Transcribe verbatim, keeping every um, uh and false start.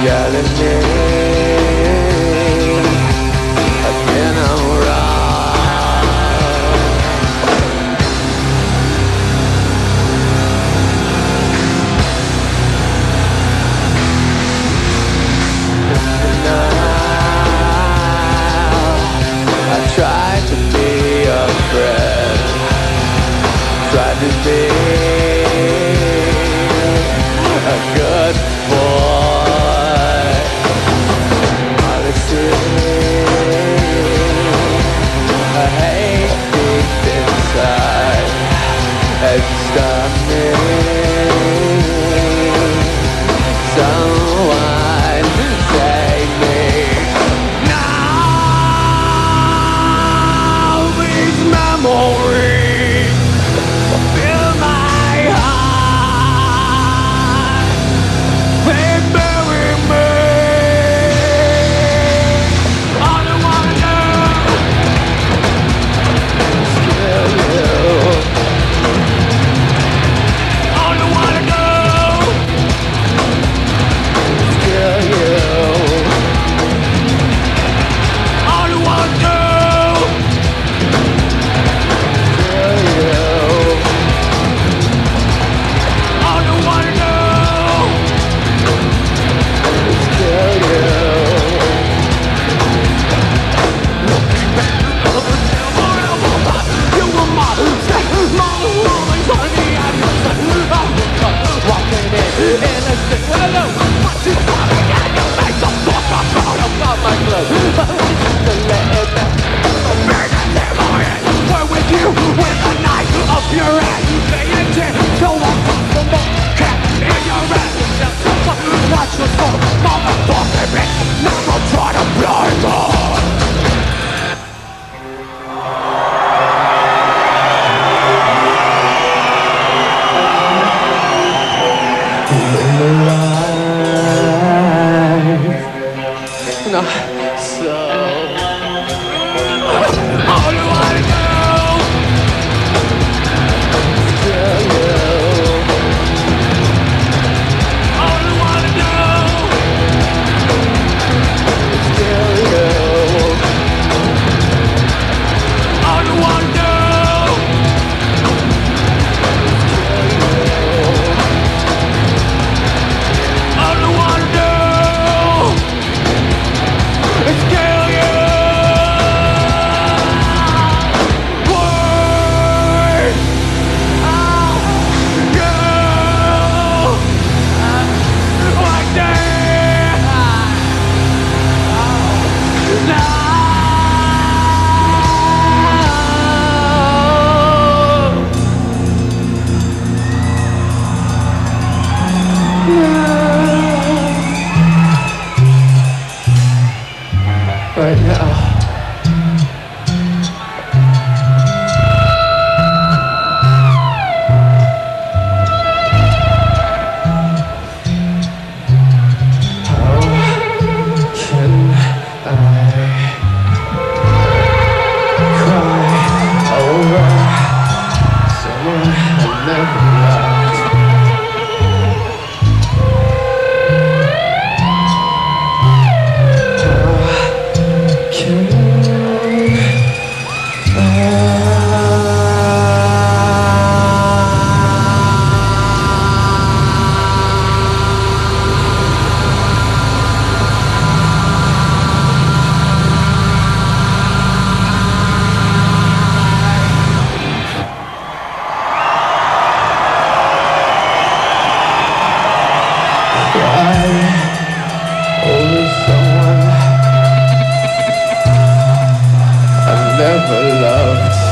yelling me again I'm wrong. Now I tried to be a friend, tried to be a good boy. All I see, I hate deep inside and stop me. Someone save me now. These memories fill my heart. They bury me. All I wanna do is kill you. All I wanna do is kill you. All I wanna do is kill you. All I wanna do is kill you. You were my step, my only honey, I'm your son. I'm walking in innocent. Hello, what you calling? And you make the fuck up out of my clothes. But I just to let it back. I'm begging them on it. We're with you with the knife up your ass. Pay attention to what's possible. Cat in your ass. Just a fuck, not your fault. Motherfucking bitch. Never try to blind me. Not so. All you wanna do is kill you. All you wanna do is kill you. All you wanna do is kill you. All you wanna do is kill you. Why? Go like that. No. Right now. How can I cry over someone I never loved? Can over someone I never loved?